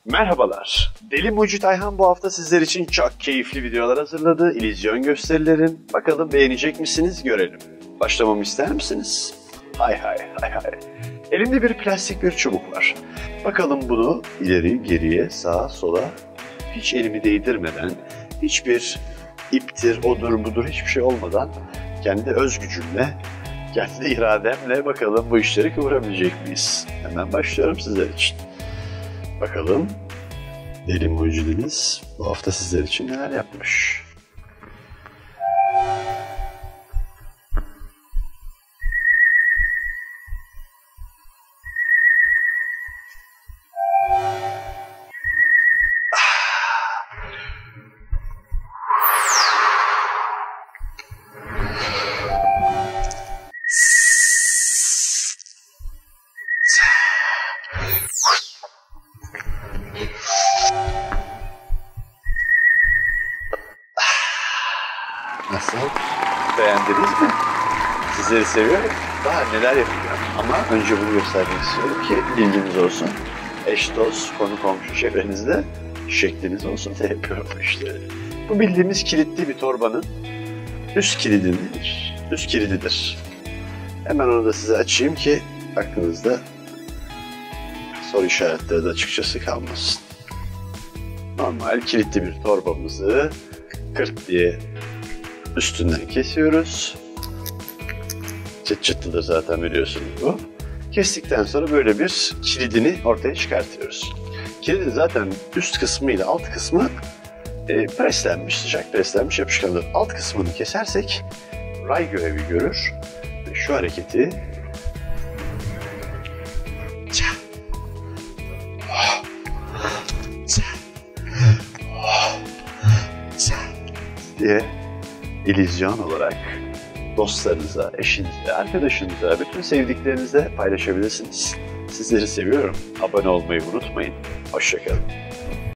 Merhabalar. Deli Mucit Ayhan bu hafta sizler için çok keyifli videolar hazırladı. İllüzyon gösterilerin. Bakalım beğenecek misiniz görelim. Başlamamı ister misiniz? Hay hay hay hay. Elimde bir plastik bir çubuk var. Bakalım bunu ileri geriye sağa sola hiç elimi değdirmeden, hiçbir iptir odur budur hiçbir şey olmadan kendi öz gücümle, kendi irademle bakalım bu işleri kıvırabilecek miyiz? Hemen başlıyorum sizler için. Bakalım Deli Mucidimiz bu hafta sizler için neler yapmış? Nasıl? Beğendiniz mi? Sizleri seviyorum. Daha neler yapacağım ama önce bunu göstermek istiyorum ki bilginiz olsun. Eş, dost, konu komşu çevrenizde şekliniz olsun diye yapıyorum işte. Bu bildiğimiz kilitli bir torbanın üst kilididir. Üst kilididir. Hemen onu da size açayım ki aklınızda soru işaretleri de açıkçası kalmasın. Normal kilitli bir torbamızı 40 diye üstünden kesiyoruz. Çıt çıtlıdır zaten biliyorsunuz bu. Kestikten sonra böyle bir kilidini ortaya çıkartıyoruz. Kilidin zaten üst kısmı ile alt kısmı preslenmiş, sıcak preslenmiş yapışkandır. Alt kısmını kesersek ray görevi görür. Ve şu hareketi diye illüzyon olarak dostlarınıza, eşinize, arkadaşınıza, bütün sevdiklerinize paylaşabilirsiniz. Sizleri seviyorum. Abone olmayı unutmayın. Hoşça kalın.